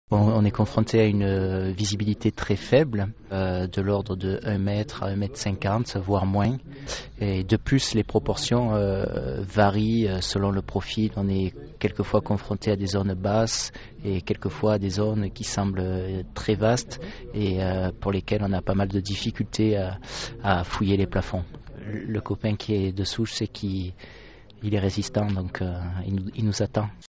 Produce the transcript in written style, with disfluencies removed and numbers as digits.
On est confronté à une visibilité très faible, de l'ordre de 1 mètre à 1,50 m, voire moins. Et de plus, les proportions varient selon le profil. On est quelquefois confronté à des zones basses et quelquefois à des zones qui semblent très vastes et pour lesquelles on a pas mal de difficultés à fouiller les plafonds. Le copain qui est dessous, je sais qu'il est résistant, donc il nous attend.